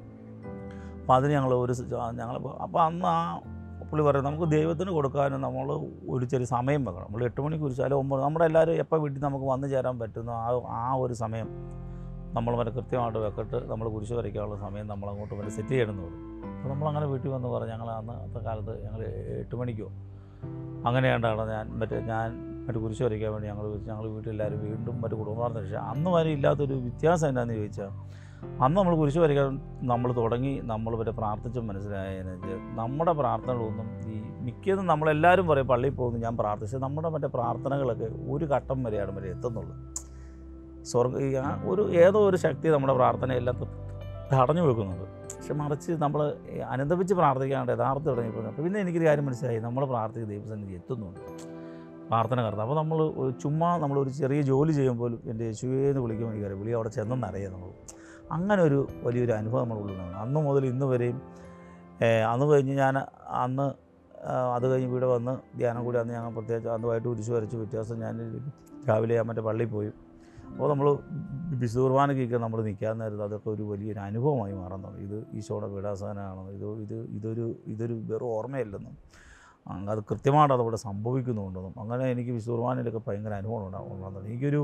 അപ്പോൾ അതിന് ഞങ്ങൾ ഒരു ഞങ്ങൾ അപ്പോൾ അന്ന് ആ പുള്ളി പറയും, നമുക്ക് ദൈവത്തിന് കൊടുക്കാനും നമ്മൾ ഒരു ചെറിയ സമയം വെക്കണം. നമ്മൾ എട്ട് മണിക്ക് കുരിശാലും ഒമ്പത് നമ്മുടെ എല്ലാവരും എപ്പോൾ വീട്ടിൽ നമുക്ക് വന്നു ചേരാൻ പറ്റുന്ന ആ ആ ഒരു സമയം നമ്മൾ മറ്റേ കൃത്യമായിട്ട് വെക്കിട്ട് നമ്മൾ കുരിശ് വരയ്ക്കാനുള്ള സമയം നമ്മൾ അങ്ങോട്ട് മറ്റേ സെറ്റ് ചെയ്യണമെന്ന്. അപ്പോൾ നമ്മളങ്ങനെ വീട്ടിൽ വന്ന് പറഞ്ഞു, ഞങ്ങൾ അന്ന് അന്നത്തെ കാലത്ത് ഞങ്ങൾ എട്ട് മണിക്കോ അങ്ങനെയാണ്ടാണ് ഞാൻ മറ്റേ ഞാൻ മറ്റു കുരിശ് വരയ്ക്കാൻ വേണ്ടി ഞങ്ങൾ ഞങ്ങൾ വീട്ടിലെല്ലാവരും വീണ്ടും മറ്റു കുടുംബപ്രാർത്ഥന. പക്ഷേ അന്ന് വരെ ഇല്ലാത്തൊരു വ്യത്യാസം എന്താണെന്ന് ചോദിച്ചാൽ, അന്ന് നമ്മൾ കുരിശ് വരയ്ക്കാൻ നമ്മൾ തുടങ്ങി നമ്മൾ വരെ പ്രാർത്ഥിച്ചും മനസ്സിലായതെന്ന് വെച്ചാൽ നമ്മുടെ പ്രാർത്ഥനകളൊന്നും ഈ മിക്കതും നമ്മളെല്ലാവരും പറയും പള്ളിയിൽ പോകുന്നു ഞാൻ പ്രാർത്ഥിച്ചു, നമ്മുടെ മറ്റേ പ്രാർത്ഥനകളൊക്കെ ഒരു ഘട്ടം വരെയാണ് വരെ എത്തുന്നുള്ളൂ. സ്വർഗ ഒരു ഏതോ ഒരു ശക്തി നമ്മുടെ പ്രാർത്ഥനയെല്ലാം തടഞ്ഞു വെക്കുന്നുണ്ട്. പക്ഷെ മറിച്ച് നമ്മൾ അനുദപിച്ച് പ്രാർത്ഥിക്കാണ്ട് യഥാർത്ഥം തുടങ്ങിയപ്പോൾ അപ്പോൾ പിന്നെ എനിക്കൊരു കാര്യം മനസ്സിലായി, നമ്മൾ പ്രാർത്ഥിക്കുക ദൈവസന്നിധി എത്തുന്നുണ്ട് പ്രാർത്ഥന കർത്താവ്. അപ്പോൾ നമ്മൾ ചുമ്മാ നമ്മളൊരു ചെറിയ ജോലി ചെയ്യുമ്പോൾ എൻ്റെ യേശുവേന്ന് വിളിക്കുമ്പോൾ എനിക്കറിയാം വിളി അവിടെ ചെന്നെന്നറിയാം നമ്മൾ. അങ്ങനെ ഒരു വലിയൊരു അനുഭവം നമ്മളുള്ളതാണ്. അന്ന് മുതൽ ഇന്ന് വരെയും അന്ന് കഴിഞ്ഞ് ഞാൻ അന്ന് അത് കഴിഞ്ഞ് ഇവിടെ വന്ന് ധ്യാനം കൂടി അന്ന് ഞങ്ങൾ പ്രത്യേകിച്ച് അന്നുമായിട്ട് കുരിശ് വരച്ച് വ്യത്യാസം ഞാൻ രാവിലെ ഞാൻ മറ്റേ പള്ളിയിൽ പോയി. അപ്പോൾ നമ്മൾ വിശുദ്ധ കുർബാനയ്ക്കൊക്കെ നമ്മൾ നിൽക്കാൻ നേരത്ത് അതൊക്കെ ഒരു വലിയൊരു അനുഭവമായി മാറുന്നുണ്ട്. ഇത് ഈശോയുടെ പീഡാസഹനമാണെന്ന്, ഇത് ഇത് ഇതൊരു ഇതൊരു വെറും ഓർമ്മയല്ലെന്നും അത് കൃത്യമായിട്ട് അതവിടെ സംഭവിക്കുന്നുണ്ടെന്നും അങ്ങനെ എനിക്ക് വിശുദ്ധ കുർബാനയിലൊക്കെ ഭയങ്കര അനുഭവം ഉണ്ടാകുന്നുണ്ട്. എനിക്കൊരു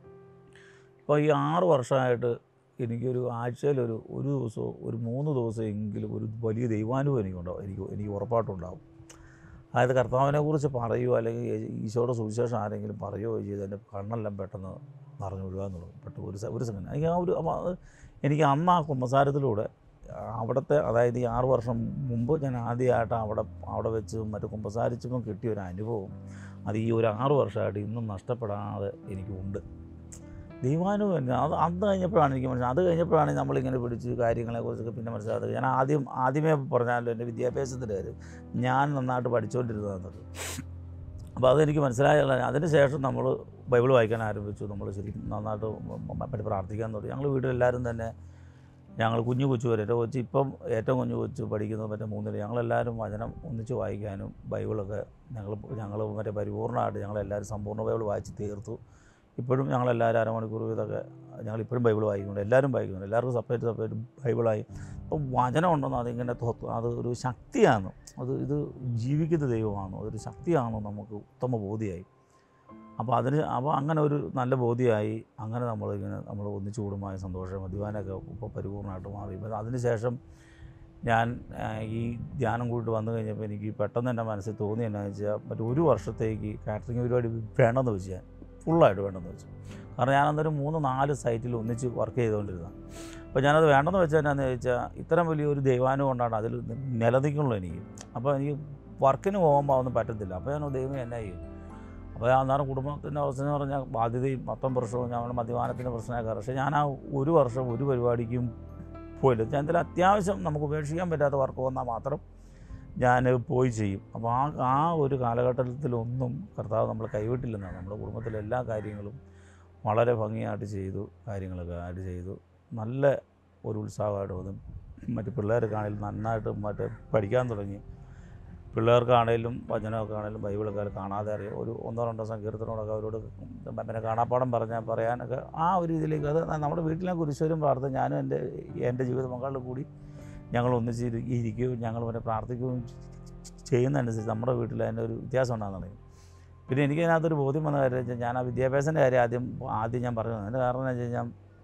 ഇപ്പോൾ ഈ ആറ് വർഷമായിട്ട് എനിക്കൊരു ആഴ്ചയിലൊരു ഒരു ദിവസമോ ഒരു മൂന്ന് ദിവസം എങ്കിലും ഒരു വലിയ ദൈവാനുഭവം എനിക്കുണ്ടാവും, എനിക്ക് എനിക്ക് ഉറപ്പായിട്ടുണ്ടാവും. അതായത് കർത്താവിനെക്കുറിച്ച് പറയുകയോ അല്ലെങ്കിൽ ഈശോയുടെ സുവിശേഷം ആരെങ്കിലും പറയുകയോ ചെയ്ത് എൻ്റെ കണ്ണെല്ലാം പെട്ടെന്ന് നിറഞ്ഞു വിടുക എന്നുള്ളത് പെട്ടെന്ന് ഒരു ഒരു സെക്കൻഡ് എനിക്ക് ആ ഒരു എനിക്ക് അന്ന് ആ കുമ്പസാരത്തിലൂടെ അവിടുത്തെ അതായത് ഈ ആറ് വർഷം മുമ്പ് ഞാൻ ആദ്യമായിട്ട് അവിടെ അവിടെ വെച്ച് മറ്റു കുമ്പസാരിച്ചപ്പോൾ കിട്ടിയൊരു അനുഭവം അത് ഈ ഒരു ആറ് വർഷമായിട്ട് ഇന്നും നഷ്ടപ്പെടാതെ എനിക്കുണ്ട്. ദൈവാനുഭവം അത് അന്ന് കഴിഞ്ഞപ്പോഴാണ് എനിക്ക് മനസ്സിലായത്. അത് കഴിഞ്ഞപ്പോഴാണ് നമ്മളിങ്ങനെ പിടിച്ച് കാര്യങ്ങളെക്കുറിച്ചൊക്കെ പിന്നെ മനസ്സിലായത്. ഞാൻ ആദ്യം ആദ്യമേ പറഞ്ഞാലും എൻ്റെ വിദ്യാഭ്യാസത്തിൻ്റെ കാര്യം ഞാൻ നന്നായിട്ട് പഠിച്ചുകൊണ്ടിരുന്നതെന്നത്. അപ്പോൾ അതെനിക്ക് മനസ്സിലായല്ല. അതിന് ശേഷം നമ്മൾ ബൈബിൾ വായിക്കാൻ ആരംഭിച്ചു. നമ്മൾ ശരിക്കും നന്നായിട്ട് പറ്റി പ്രാർത്ഥിക്കാൻ തുടങ്ങി. ഞങ്ങൾ വീട്ടിലെല്ലാവരും തന്നെ ഞങ്ങൾ കുഞ്ഞു കൊച്ചു വരെ എൻ്റെ കൊച്ചു ഇപ്പം ഏറ്റവും കുഞ്ഞു കൊച്ചു പഠിക്കുന്നത് മറ്റേ മൂന്നിൽ ഞങ്ങളെല്ലാവരും വചനം ഒന്നിച്ച് വായിക്കാനും ബൈബിളൊക്കെ ഞങ്ങൾ ഞങ്ങൾ മറ്റേ പരിപൂർണ്ണമായിട്ട് ഞങ്ങളെല്ലാവരും സമ്പൂർണ്ണ ബൈബിൾ വായിച്ച് തീർത്തു. ഇപ്പോഴും ഞങ്ങളെല്ലാവരും അരമണിക്കൂർ ഇതൊക്കെ ഞങ്ങളിപ്പോഴും ബൈബിൾ വായിക്കുന്നുണ്ട്, എല്ലാവരും വായിക്കുന്നുണ്ട്, എല്ലാവർക്കും സെപ്പറേറ്റ് സെപ്പറേറ്റ് ബൈബിളായി. അപ്പോൾ വചനം ഉണ്ടെന്ന് അതിങ്ങനെ അത് ഒരു ശക്തിയാണ്, അത് ഇത് ജീവിക്കുന്ന ദൈവമാണ്, അതൊരു ശക്തിയാണോ നമുക്ക് ഉത്തമ ബോധ്യമായി. അപ്പോൾ അതിന് അപ്പോൾ അങ്ങനെ ഒരു നല്ല ബോധ്യമായി. അങ്ങനെ നമ്മളിങ്ങനെ നമ്മൾ ഒന്നിച്ചു കൂടുമായ സന്തോഷം മദ്യപാനൊക്കെ ഇപ്പോൾ പരിപൂർണ്ണമായിട്ട് മാറി. ഇപ്പം അതിന് ശേഷം ഞാൻ ഈ ധ്യാനം കൂടിയിട്ട് വന്നു കഴിഞ്ഞപ്പോൾ എനിക്ക് പെട്ടെന്ന് എൻ്റെ മനസ്സിൽ തോന്നി എന്നാന്ന് വെച്ചാൽ മറ്റൊരു ഒരു വർഷത്തേക്ക് കാറ്ററിംഗ് പരിപാടി വേണമെന്ന് വെച്ച് ഞാൻ ഫുള്ളായിട്ട് വേണ്ടെന്ന് വെച്ചു. കാരണം ഞാനന്നൊരു മൂന്ന് നാല് സൈറ്റിൽ ഒന്നിച്ച് വർക്ക് ചെയ്തുകൊണ്ടിരുന്നത്. അപ്പോൾ ഞാനത് വേണ്ടെന്ന് വെച്ചാൽ എന്നാന്ന് ചോദിച്ചാൽ ഇത്തരം വലിയൊരു ദൈവാനുഭവം കൊണ്ടാണ് അതിൽ നിലനിൽക്കുള്ളൂ എനിക്ക്. അപ്പോൾ എനിക്ക് വർക്കിന് പോകുമ്പോൾ അതൊന്നും പറ്റത്തില്ല. അപ്പോൾ ഞാൻ ദൈവം എന്നാ ചെയ്യും. അപ്പോൾ അന്നേരം കുടുംബത്തിൻ്റെ അവസ്ഥ എന്ന് പറഞ്ഞാൽ ബാധ്യതയും പത്തും വർഷവും ഞങ്ങളുടെ മദ്യപാനത്തിൻ്റെ പ്രശ്നമൊക്കെ. പക്ഷേ ഞാൻ ആ ഒരു വർഷം ഒരു പരിപാടിക്കും പോയില്ല. ഞാൻ എന്തെങ്കിലും അത്യാവശ്യം നമുക്ക് ഉപേക്ഷിക്കാൻ പറ്റാത്ത വർക്ക് വന്നാൽ മാത്രം ഞാൻ പോയി ചെയ്യും. അപ്പോൾ ആ ആ ഒരു കാലഘട്ടത്തിലൊന്നും കർത്താവ് നമ്മൾ കൈവിട്ടില്ലെന്നാണ്. നമ്മുടെ കുടുംബത്തിലെ എല്ലാ കാര്യങ്ങളും വളരെ ഭംഗിയായിട്ട് ചെയ്തു, കാര്യങ്ങളൊക്കെ ആയിട്ട് ചെയ്തു. നല്ല ഒരു ഉത്സാഹമായിട്ട് വന്നു. മറ്റ് പിള്ളേർക്കാണെങ്കിലും നന്നായിട്ട് മറ്റേ പഠിക്കാൻ തുടങ്ങി. പിള്ളേർക്കാണേലും വചനമൊക്കെ ആണെങ്കിലും ബൈബിളൊക്കെ കാണാതെ അറിയാം. ഒരു ഒന്നോ രണ്ടോ സങ്കീർത്തനോടൊക്കെ അവരോട് പിന്നെ കാണാപ്പാടം പറഞ്ഞാൽ പറയാനൊക്കെ ആ ഒരു രീതിയിലേക്ക് അത് നമ്മുടെ വീട്ടിലെ കുരിശുവരും പ്രാർത്ഥന ഞാനും എൻ്റെ എൻ്റെ ജീവിത പങ്കാളിൽ കൂടി ഞങ്ങൾ ഒന്നിച്ച് ഇരിക്കുകയും ഞങ്ങൾ പിന്നെ പ്രാർത്ഥിക്കുകയും ചെയ്യുന്നതനുസരിച്ച് നമ്മുടെ വീട്ടിൽ അതിൻ്റെ ഒരു വ്യത്യാസം ഉണ്ടാകുന്ന തുടങ്ങി. പിന്നെ എനിക്ക് അതിനകത്തൊരു ബോധ്യം വന്ന കാര്യം വെച്ചാൽ ഞാൻ ആ വിദ്യാഭ്യാസത്തിൻ്റെ കാര്യം ആദ്യം ആദ്യം ഞാൻ പറഞ്ഞു. അതിൻ്റെ കാരണം എന്ന് വെച്ച് കഴിഞ്ഞാൽ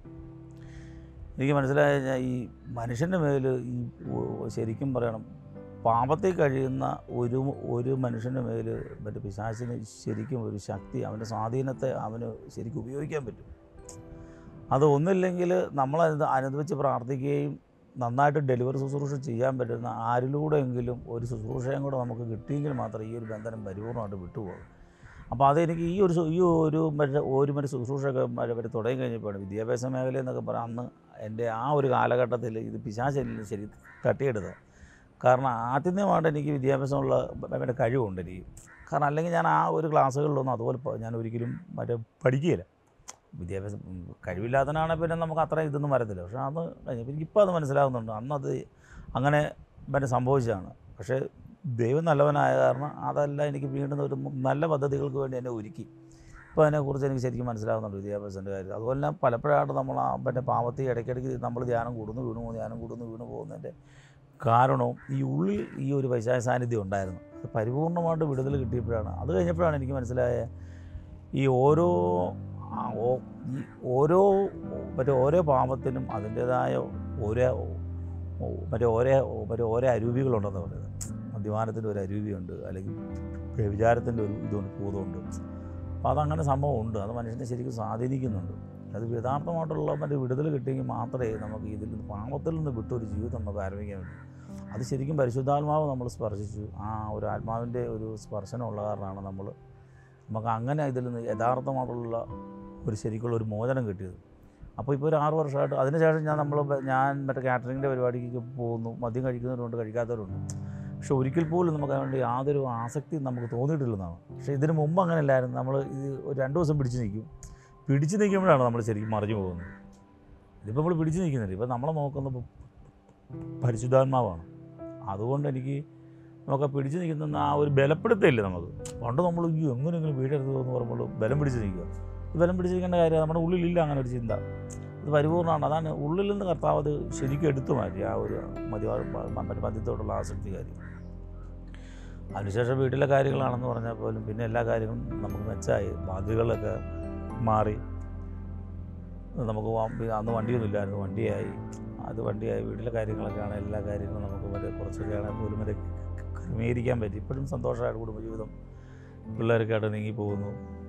എനിക്ക് മനസ്സിലായ കഴിഞ്ഞാൽ ഈ മനുഷ്യൻ്റെ മേൽ ഈ ശരിക്കും പറയണം പാപത്തിൽ കഴിയുന്ന ഒരു ഒരു മനുഷ്യൻ്റെ മേൽ മറ്റു പിശാചിന് ശരിക്കും ഒരു ശക്തി അവൻ്റെ സ്വാധീനത്തെ അവന് ശരിക്കും ഉപയോഗിക്കാൻ പറ്റും. അത് ഒന്നില്ലെങ്കിൽ നമ്മളത് അനുഭവിച്ച് പ്രാർത്ഥിക്കുകയും നന്നായിട്ട് ഡെലിവറി ശുശ്രൂഷ ചെയ്യാൻ പറ്റുന്ന ആരിലൂടെയെങ്കിലും ഒരു ശുശ്രൂഷയും കൂടെ നമുക്ക് കിട്ടിയെങ്കിൽ മാത്രമേ ഈ ഒരു ബന്ധനം പരിപൂർണ്ണമായിട്ട് വിട്ടുപോകും. അപ്പോൾ അതെനിക്ക് ഈ ഒരു ഈ ഒരു മറ്റേ ഒരു മറ്റേ ശുശ്രൂഷയൊക്കെ മറ്റേ തുടങ്ങി കഴിഞ്ഞപ്പോഴാണ് വിദ്യാഭ്യാസ മേഖല എന്നൊക്കെ പറയാം. അന്ന് എൻ്റെ ആ ഒരു കാലഘട്ടത്തിൽ ഇത് പിശാചിൽ ശരി തട്ടിയെടുത്തത്. കാരണം ആത്യന്തികമായിട്ട് എനിക്ക് വിദ്യാഭ്യാസമുള്ള മറ്റേ കഴിവുണ്ട്. എനിക്ക് കാരണം അല്ലെങ്കിൽ ഞാൻ ആ ഒരു ക്ലാസ്സുകളിലൊന്നും അതുപോലെ ഞാൻ ഒരിക്കലും മറ്റേ പഠിക്കുകയില്ല. വിദ്യാഭ്യാസം കഴിവില്ലാത്തതിനാണെങ്കിൽ പിന്നെ നമുക്ക് അത്ര ഇതൊന്നും വരത്തില്ല. പക്ഷേ അത് കഴിഞ്ഞപ്പോൾ എനിക്കിപ്പോൾ അത് മനസ്സിലാകുന്നുണ്ട്. അന്നത് അങ്ങനെ പിന്നെ സംഭവിച്ചതാണ്. പക്ഷേ ദൈവം നല്ലവനായ കാരണം അതല്ല എനിക്ക് വീണ്ടും ഒരു നല്ല പദ്ധതികൾക്ക് വേണ്ടി എന്നെ ഒരുക്കി. ഇപ്പോൾ അതിനെക്കുറിച്ച് എനിക്ക് ശരിക്കും മനസ്സിലാകുന്നുണ്ട് വിദ്യാഭ്യാസത്തിൻ്റെ കാര്യം. അതുപോലെ തന്നെ പലപ്പോഴായിട്ട് നമ്മൾ ആ പിന്നെ പാവത്തിൽ ഇടയ്ക്കിടയ്ക്ക് നമ്മൾ ധ്യാനം കൂടുന്നു വീണു പോകുന്നു ധ്യാനം കൂടുന്നു വീണു പോകുന്നതിൻ്റെ കാരണവും ഈ ഉള്ളിൽ ഈ ഒരു പൈശാചിക സാന്നിധ്യം ഉണ്ടായിരുന്നു. അത് പരിപൂർണമായിട്ട് വിടുതൽ കിട്ടിയപ്പോഴാണ്. അത് കഴിഞ്ഞപ്പോഴാണ് എനിക്ക് മനസ്സിലായ ഈ ഓരോ ഈ ഓരോ മറ്റേ ഓരോ പാപത്തിനും അതിൻ്റേതായ ഓരോ മറ്റേ ഓരോ മറ്റേ ഓരോ അരൂപികളുണ്ടെന്ന് പറയുന്നത്. മദ്യപാനത്തിൻ്റെ ഒരു അരൂപിയുണ്ട്, അല്ലെങ്കിൽ വ്യഭിചാരത്തിൻ്റെ ഒരു ഇതുകൊണ്ട് ഭൂതമുണ്ട്. അപ്പോൾ അതങ്ങനെ സംഭവം ഉണ്ട്. അത് മനുഷ്യനെ ശരിക്കും സ്വാധീനിക്കുന്നുണ്ട്. അത് യഥാർത്ഥമായിട്ടുള്ള മറ്റേ വിടുതൽ കിട്ടിയെങ്കിൽ മാത്രമേ നമുക്ക് ഇതിൽ നിന്ന് പാപത്തിൽ നിന്ന് വിട്ടൊരു ജീവിതം നമുക്ക് ആരംഭിക്കാൻ പറ്റും. അത് ശരിക്കും പരിശുദ്ധാത്മാവ് നമ്മൾ സ്പർശിച്ചു. ആ ഒരു ആത്മാവിൻ്റെ ഒരു സ്പർശനമുള്ള കാരണമാണ് നമ്മൾ നമുക്ക് അങ്ങനെ ഇതിൽ നിന്ന് യഥാർത്ഥമായിട്ടുള്ള ഒരു ശരിക്കുള്ള ഒരു മോചനം കിട്ടിയത്. അപ്പോൾ ഇപ്പോൾ ഒരു ആറ് വർഷമായിട്ട് അതിനുശേഷം ഞാൻ നമ്മൾ ഞാൻ മറ്റേ കാറ്ററിങ്ങിൻ്റെ പരിപാടിക്ക് പോകുന്നു. മദ്യം കഴിക്കുന്നവരുണ്ട്, കഴിക്കാത്തവരുണ്ട്. പക്ഷെ ഒരിക്കൽ പോലും നമുക്ക് അതുകൊണ്ട് യാതൊരു ആസക്തി നമുക്ക് തോന്നിയിട്ടില്ലെന്നാണ്. പക്ഷേ ഇതിന് മുമ്പ് അങ്ങനെ അല്ലായിരുന്നു. നമ്മൾ ഇത് ഒരു രണ്ട് ദിവസം പിടിച്ച് നിൽക്കും. പിടിച്ച് നിൽക്കുമ്പോഴാണ് നമ്മൾ ശരിക്കും മറിഞ്ഞു പോകുന്നത്. ഇതിപ്പോൾ നമ്മൾ പിടിച്ച് നിൽക്കുന്നില്ല. ഇപ്പോൾ നമ്മളെ നോക്കുന്നത് പരിശുദ്ധാത്മാവാണ്. അതുകൊണ്ട് എനിക്ക് നമുക്ക് പിടിച്ച് നിൽക്കുന്ന ആ ഒരു ബലപ്പെടുത്തില്ല നമുക്ക്. പണ്ട് നമ്മൾ ഈ എങ്ങനെയെങ്കിലും വീടെടുത്തതെന്ന് പറയുമ്പോൾ ബലം പിടിച്ച് നിൽക്കുക. ഈ ബലം പിടിച്ചിരിക്കേണ്ട കാര്യം നമ്മുടെ ഉള്ളിലില്ല അങ്ങനെ ഒരു ചിന്ത. ഇത് പരിപൂർണ്ണമാണ്. അതാണ് ഉള്ളിൽ നിന്ന് കർത്താവ് അത് ശരിക്കും എടുത്തു മാറ്റി ആ ഒരു മദ്യ മറ്റു മദ്യത്തോടുള്ള ആസക്തി കാര്യം. അതിനുശേഷം വീട്ടിലെ കാര്യങ്ങളാണെന്ന് പറഞ്ഞാൽ പോലും പിന്നെ എല്ലാ കാര്യങ്ങളും നമുക്ക് മെച്ചമായി. ബാധ്യതകളൊക്കെ മാറി. നമുക്ക് അന്ന് വണ്ടിയൊന്നും ഇല്ലായിരുന്നു, വണ്ടിയായി. അത് വണ്ടിയായി വീട്ടിലെ കാര്യങ്ങളൊക്കെയാണ് എല്ലാ കാര്യങ്ങളും നമുക്ക് മറ്റേ കുറച്ചൊക്കെയാണ് പോലും മറ്റേ ക്രമീകരിക്കാൻ പറ്റി. ഇപ്പോഴും സന്തോഷമായിട്ട് കുടുംബജീവിതം പിള്ളേരൊക്കെ ആയിട്ട് നീങ്ങി പോകുന്നു.